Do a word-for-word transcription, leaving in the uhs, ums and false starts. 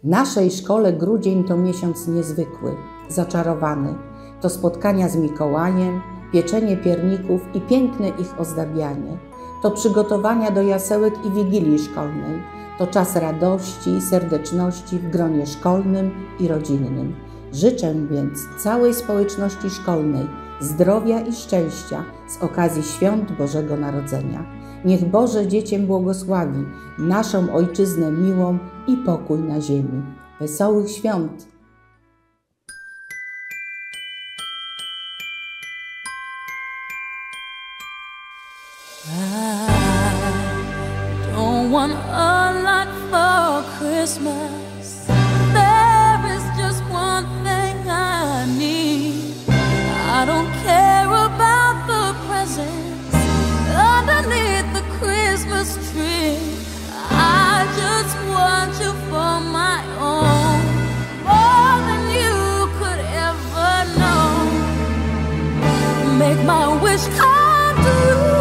W naszej szkole grudzień to miesiąc niezwykły, zaczarowany. To spotkania z Mikołajem, pieczenie pierników i piękne ich ozdabianie. To przygotowania do jasełek i wigilii szkolnej. To czas radości i serdeczności w gronie szkolnym i rodzinnym. Życzę więc całej społeczności szkolnej zdrowia i szczęścia z okazji świąt Bożego Narodzenia. Niech Boże dzieciom błogosławi naszą Ojczyznę miłą i pokój na ziemi. Wesołych świąt! I don't want a lot for Christmas. There is just one thing I need. I don't care about the presents underneath the Christmas tree. I just want you for my own, more than you could ever know. Make my wish come true.